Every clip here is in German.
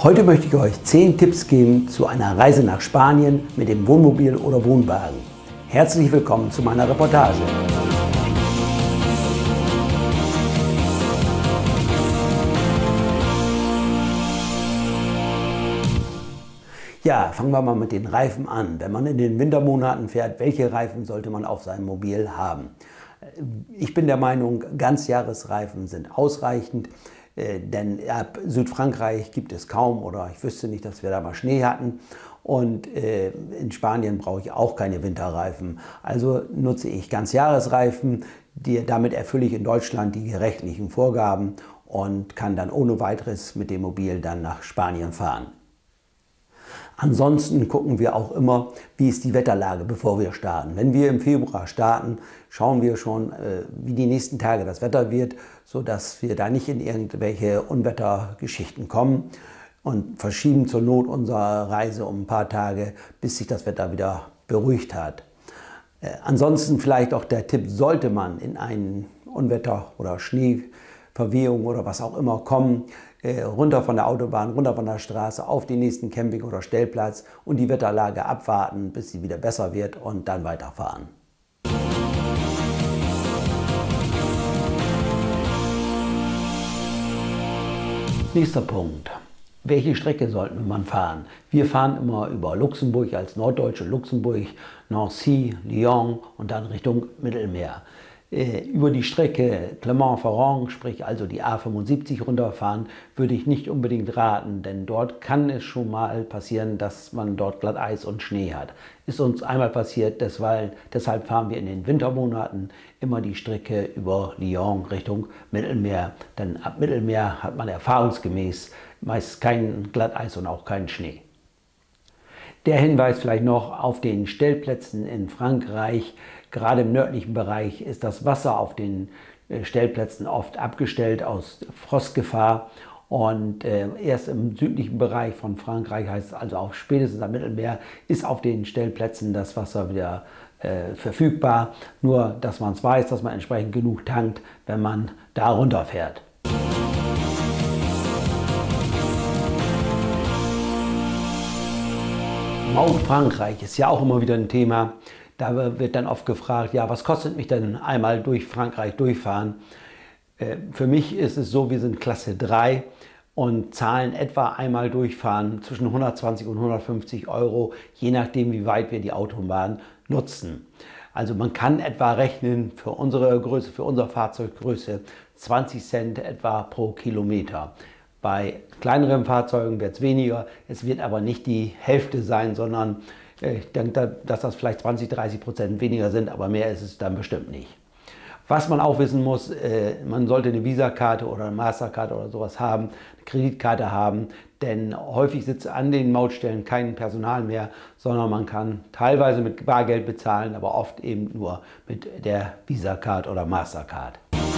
Heute möchte ich euch 10 Tipps geben zu einer Reise nach Spanien mit dem Wohnmobil oder Wohnwagen. Herzlich willkommen zu meiner Reportage. Ja, fangen wir mal mit den Reifen an. Wenn man in den Wintermonaten fährt, welche Reifen sollte man auf seinem Mobil haben? Ich bin der Meinung, Ganzjahresreifen sind ausreichend. Denn ab Südfrankreich gibt es kaum, oder ich wüsste nicht, dass wir da mal Schnee hatten. Und in Spanien brauche ich auch keine Winterreifen. Also nutze ich Ganzjahresreifen. Damit erfülle ich in Deutschland die rechtlichen Vorgaben und kann dann ohne weiteres mit dem Mobil dann nach Spanien fahren. Ansonsten gucken wir auch immer, wie ist die Wetterlage, bevor wir starten. Wenn wir im Februar starten, schauen wir schon, wie die nächsten Tage das Wetter wird, sodass wir da nicht in irgendwelche Unwettergeschichten kommen und verschieben zur Not unsere Reise um ein paar Tage, bis sich das Wetter wieder beruhigt hat. Ansonsten vielleicht auch der Tipp, sollte man in ein Unwetter oder Schneeverwehung oder was auch immer kommen, runter von der Autobahn, runter von der Straße auf den nächsten Camping- oder Stellplatz und die Wetterlage abwarten, bis sie wieder besser wird und dann weiterfahren. Nächster Punkt. Welche Strecke sollten man fahren? Wir fahren immer über Luxemburg als norddeutsche Luxemburg, Nancy, Lyon und dann Richtung Mittelmeer. Über die Strecke Clermont-Ferrand, sprich also die A75 runterfahren, würde ich nicht unbedingt raten, denn dort kann es schon mal passieren, dass man dort Glatteis und Schnee hat. Ist uns einmal passiert, deshalb fahren wir in den Wintermonaten immer die Strecke über Lyon Richtung Mittelmeer, denn ab Mittelmeer hat man erfahrungsgemäß meist kein Glatteis und auch keinen Schnee. Der Hinweis vielleicht noch auf den Stellplätzen in Frankreich. Gerade im nördlichen Bereich ist das Wasser auf den Stellplätzen oft abgestellt aus Frostgefahr. Und erst im südlichen Bereich von Frankreich, heißt also auch spätestens am Mittelmeer, ist auf den Stellplätzen das Wasser wieder verfügbar. Nur, dass man es weiß, dass man entsprechend genug tankt, wenn man da runterfährt. Maut Frankreich ist ja auch immer wieder ein Thema. Da wird dann oft gefragt, ja, was kostet mich denn einmal durch Frankreich durchfahren? Für mich ist es so, wir sind Klasse 3 und zahlen etwa einmal durchfahren zwischen 120 und 150 Euro, je nachdem, wie weit wir die Autobahn nutzen. Also man kann etwa rechnen für unsere Größe, für unsere Fahrzeuggröße 20 Cent etwa pro Kilometer. Bei kleineren Fahrzeugen wird es weniger, es wird aber nicht die Hälfte sein, sondern ich denke, dass das vielleicht 20–30% weniger sind, aber mehr ist es dann bestimmt nicht. Was man auch wissen muss, man sollte eine Visa-Karte oder eine Mastercard oder sowas haben, eine Kreditkarte haben, denn häufig sitzt an den Mautstellen kein Personal mehr, sondern man kann teilweise mit Bargeld bezahlen, aber oft eben nur mit der Visa-Card oder Mastercard.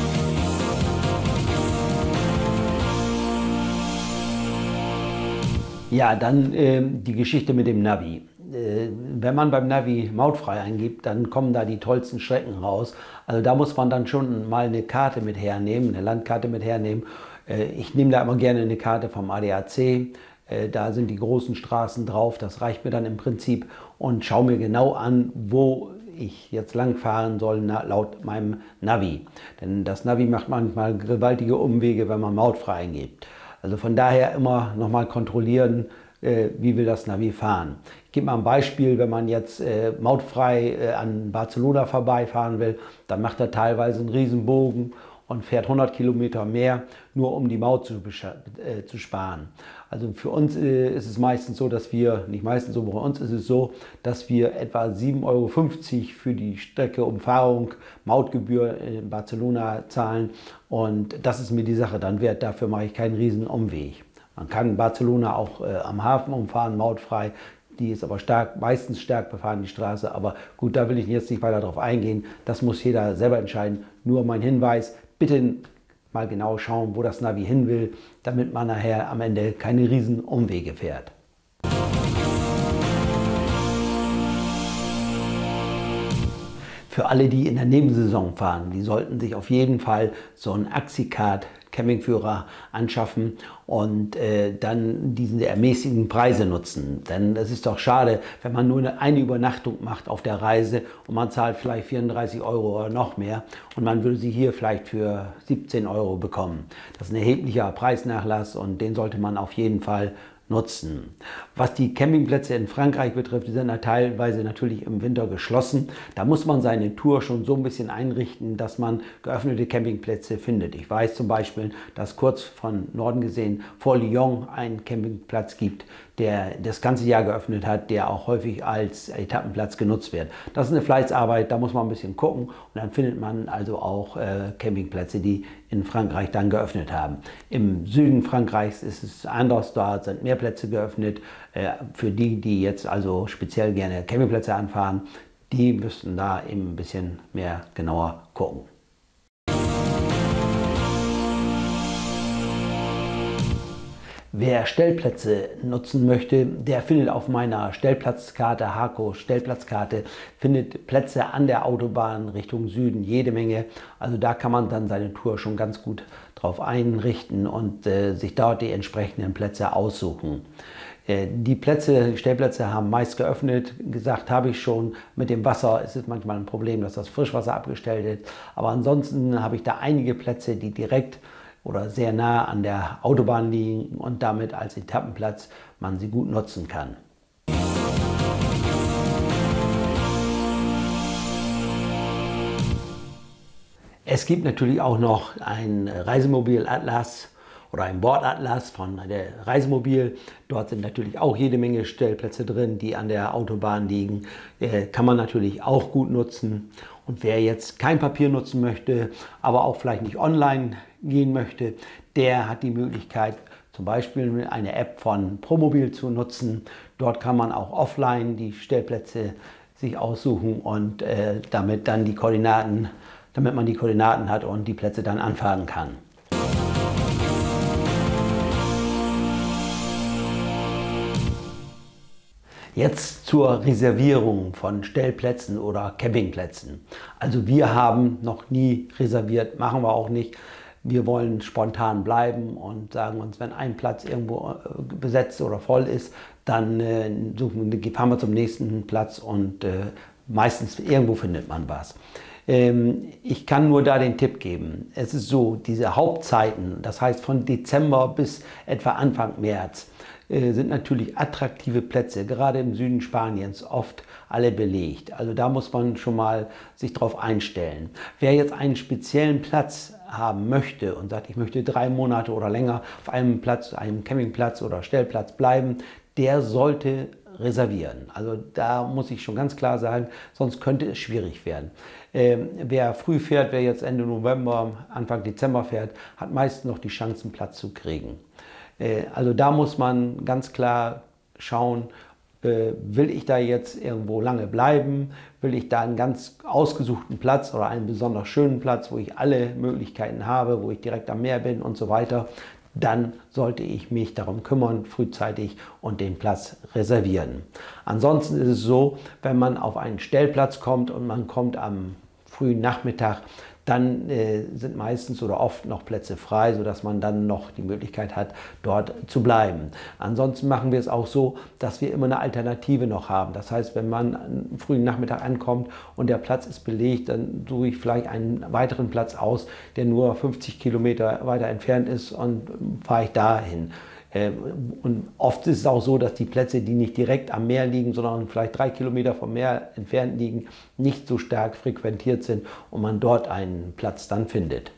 Ja, dann die Geschichte mit dem Navi. Wenn man beim Navi mautfrei eingibt, dann kommen da die tollsten Strecken raus. Also da muss man dann schon mal eine Karte mit hernehmen, eine Landkarte mit hernehmen. Ich nehme da immer gerne eine Karte vom ADAC. Da sind die großen Straßen drauf, das reicht mir dann im Prinzip und schaue mir genau an, wo ich jetzt lang fahren soll laut meinem Navi. Denn das Navi macht manchmal gewaltige Umwege, wenn man mautfrei eingibt. Also von daher immer nochmal kontrollieren, wie will das Navi fahren. Ich gebe mal ein Beispiel, wenn man jetzt mautfrei an Barcelona vorbeifahren will, dann macht er teilweise einen Riesenbogen und fährt 100 Kilometer mehr, nur um die Maut zu sparen. Also für uns ist es meistens so, dass wir, nicht meistens so, bei uns ist es so, dass wir etwa 7,50 Euro für die Strecke Umfahrung Mautgebühr in Barcelona zahlen und das ist mir die Sache dann wert, dafür mache ich keinen riesen Umweg. Man kann Barcelona auch am Hafen umfahren, mautfrei. Die ist aber meistens stark befahren, die Straße. Aber gut, da will ich jetzt nicht weiter drauf eingehen. Das muss jeder selber entscheiden. Nur mein Hinweis, bitte mal genau schauen, wo das Navi hin will, damit man nachher am Ende keine riesen Umwege fährt. Für alle, die in der Nebensaison fahren, die sollten sich auf jeden Fall so ein Axicard Campingführer anschaffen und dann diese ermäßigten Preise nutzen. Denn es ist doch schade, wenn man nur eine Übernachtung macht auf der Reise und man zahlt vielleicht 34 Euro oder noch mehr und man würde sie hier vielleicht für 17 Euro bekommen. Das ist ein erheblicher Preisnachlass und den sollte man auf jeden Fall nutzen. Was die Campingplätze in Frankreich betrifft, die sind teilweise natürlich im Winter geschlossen. Da muss man seine Tour schon so ein bisschen einrichten, dass man geöffnete Campingplätze findet. Ich weiß zum Beispiel, dass kurz von Norden gesehen vor Lyon einen Campingplatz gibt, der das ganze Jahr geöffnet hat, der auch häufig als Etappenplatz genutzt wird. Das ist eine Fleißarbeit, da muss man ein bisschen gucken und dann findet man also auch Campingplätze, die in Frankreich dann geöffnet haben. Im Süden Frankreichs ist es anders, da sind mehr Plätze geöffnet. Für die, die jetzt also speziell gerne Campingplätze anfahren, die müssten da eben ein bisschen mehr genauer gucken. Wer Stellplätze nutzen möchte, der findet auf meiner Stellplatzkarte, Haco Stellplatzkarte, findet Plätze an der Autobahn Richtung Süden, jede Menge. Also da kann man dann seine Tour schon ganz gut drauf einrichten und sich dort die entsprechenden Plätze aussuchen. Die Stellplätze haben meist geöffnet, gesagt habe ich schon, mit dem Wasser ist es manchmal ein Problem, dass das Frischwasser abgestellt ist. Aber ansonsten habe ich da einige Plätze, die direkt oder sehr nah an der Autobahn liegen und damit als Etappenplatz man sie gut nutzen kann. Es gibt natürlich auch noch ein Reisemobil-Atlas oder ein Bordatlas von der Reisemobil. Dort sind natürlich auch jede Menge Stellplätze drin, die an der Autobahn liegen. Kann man natürlich auch gut nutzen. Und wer jetzt kein Papier nutzen möchte, aber auch vielleicht nicht online gehen möchte, der hat die Möglichkeit, zum Beispiel eine App von Promobil zu nutzen. Dort kann man auch offline die Stellplätze sich aussuchen und damit man die Koordinaten hat und die Plätze dann anfahren kann. Jetzt zur Reservierung von Stellplätzen oder Campingplätzen. Also wir haben noch nie reserviert, machen wir auch nicht. Wir wollen spontan bleiben und sagen uns, wenn ein Platz irgendwo besetzt oder voll ist, dann fahren wir zum nächsten Platz und meistens irgendwo findet man was. Ich kann nur da den Tipp geben. Es ist so, diese Hauptzeiten, das heißt von Dezember bis etwa Anfang März, sind natürlich attraktive Plätze, gerade im Süden Spaniens, oft alle belegt. Also da muss man schon mal sich drauf einstellen. Wer jetzt einen speziellen Platz haben möchte und sagt, ich möchte 3 Monate oder länger auf einem Platz, einem Campingplatz oder Stellplatz bleiben, der sollte reservieren. Also da muss ich schon ganz klar sagen, sonst könnte es schwierig werden. Wer früh fährt, wer jetzt Ende November, Anfang Dezember fährt, hat meistens noch die Chance, einen Platz zu kriegen. Also da muss man ganz klar schauen, will ich da jetzt irgendwo lange bleiben, will ich da einen ganz ausgesuchten Platz oder einen besonders schönen Platz, wo ich alle Möglichkeiten habe, wo ich direkt am Meer bin und so weiter, dann sollte ich mich darum kümmern, frühzeitig und den Platz reservieren. Ansonsten ist es so, wenn man auf einen Stellplatz kommt und man kommt am frühen Nachmittag, dann sind meistens oder oft noch Plätze frei, sodass man dann noch die Möglichkeit hat, dort zu bleiben. Ansonsten machen wir es auch so, dass wir immer eine Alternative noch haben. Das heißt, wenn man am frühen Nachmittag ankommt und der Platz ist belegt, dann suche ich vielleicht einen weiteren Platz aus, der nur 50 Kilometer weiter entfernt ist und fahre ich dahin. Und oft ist es auch so, dass die Plätze, die nicht direkt am Meer liegen, sondern vielleicht 3 Kilometer vom Meer entfernt liegen, nicht so stark frequentiert sind und man dort einen Platz dann findet.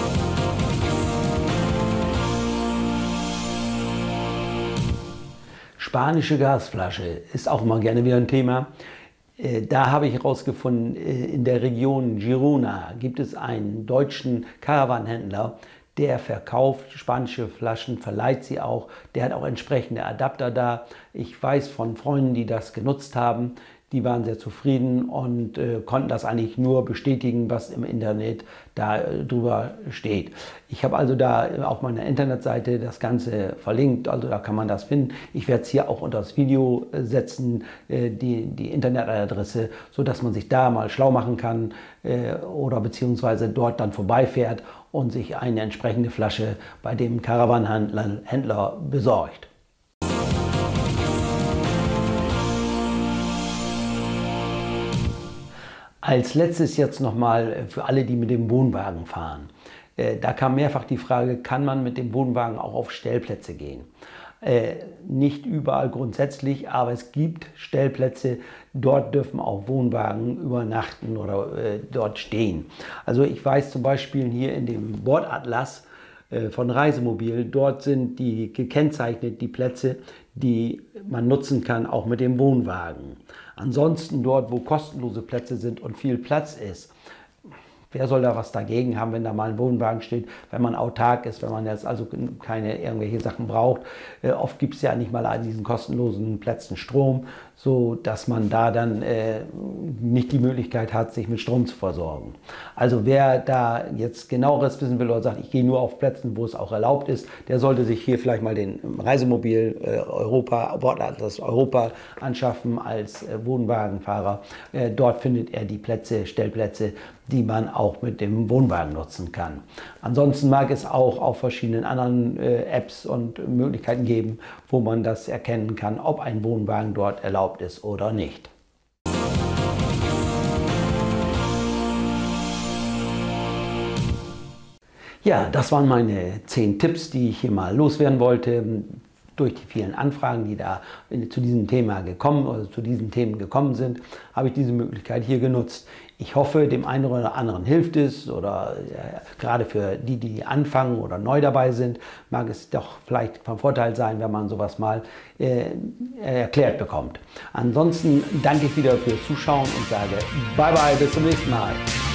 Spanische Gasflasche ist auch immer gerne wieder ein Thema. Da habe ich herausgefunden, in der Region Girona gibt es einen deutschen Caravanhändler, der verkauft spanische Flaschen, verleiht sie auch. Der hat auch entsprechende Adapter da. Ich weiß von Freunden, die das genutzt haben, die waren sehr zufrieden und konnten das eigentlich nur bestätigen, was im Internet da drüber steht. Ich habe also da auf meiner Internetseite das Ganze verlinkt, also da kann man das finden. Ich werde es hier auch unter das Video setzen, die Internetadresse, sodass man sich da mal schlau machen kann oder beziehungsweise dort dann vorbeifährt und sich eine entsprechende Flasche bei dem Karawanenhändler besorgt. Als letztes jetzt nochmal für alle, die mit dem Wohnwagen fahren. Da kam mehrfach die Frage, kann man mit dem Wohnwagen auch auf Stellplätze gehen? Nicht überall grundsätzlich, aber es gibt Stellplätze, dort dürfen auch Wohnwagen übernachten oder dort stehen. Also ich weiß zum Beispiel hier in dem Bordatlas von Reisemobil, dort sind die gekennzeichnet, die Plätze, die man nutzen kann, auch mit dem Wohnwagen. Ansonsten dort, wo kostenlose Plätze sind und viel Platz ist, wer soll da was dagegen haben, wenn da mal ein Wohnwagen steht, wenn man autark ist, wenn man jetzt also keine irgendwelche Sachen braucht. Oft gibt es ja nicht mal an diesen kostenlosen Plätzen Strom, so dass man da dann nicht die Möglichkeit hat, sich mit Strom zu versorgen. Also wer da jetzt genaueres wissen will oder sagt, ich gehe nur auf Plätzen, wo es auch erlaubt ist, der sollte sich hier vielleicht mal den Reisemobil Bordatlas Europa anschaffen als Wohnwagenfahrer. Dort findet er die Plätze, Stellplätze, die man auch mit dem Wohnwagen nutzen kann. Ansonsten mag es auch auf verschiedenen anderen Apps und Möglichkeiten geben, wo man das erkennen kann, ob ein Wohnwagen dort erlaubt ist oder nicht. Ja, das waren meine 10 Tipps, die ich hier mal loswerden wollte. Durch die vielen Anfragen, die da zu diesem Thema gekommen oder zu diesen Themen gekommen sind, habe ich diese Möglichkeit hier genutzt. Ich hoffe, dem einen oder anderen hilft es oder gerade für die, die anfangen oder neu dabei sind, mag es doch vielleicht von Vorteil sein, wenn man sowas mal erklärt bekommt. Ansonsten danke ich wieder fürs Zuschauen und sage Bye bye, bis zum nächsten Mal.